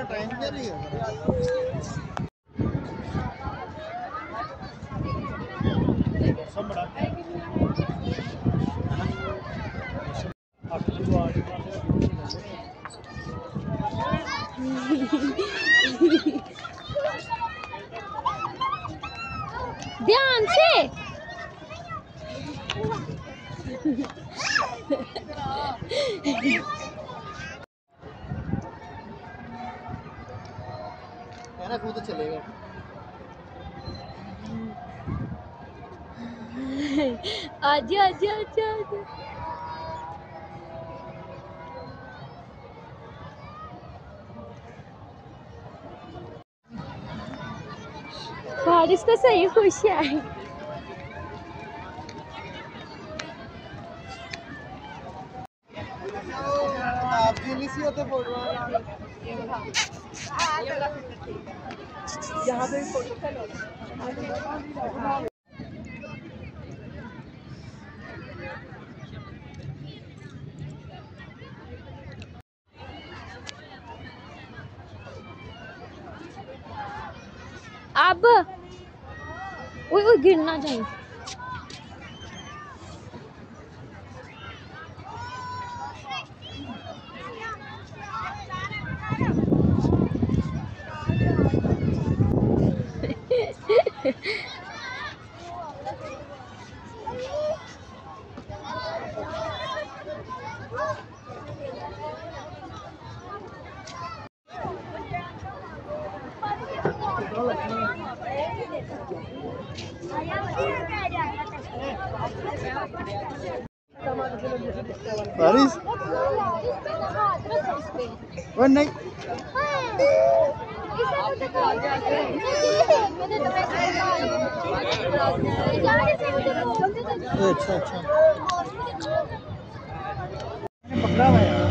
Time क्या नहीं है सब बड़ा ध्यान से मेरा कूद चलेगा। आजा आजा आजा आजा। बारिश तो सही खुश है। आप जी नहीं सी होते फोटो यहाँ पे फोटो चलो। अब वो गिरना चाहिए। बारिश वो नहीं अच्छा अच्छा पकड़ा हुआ है।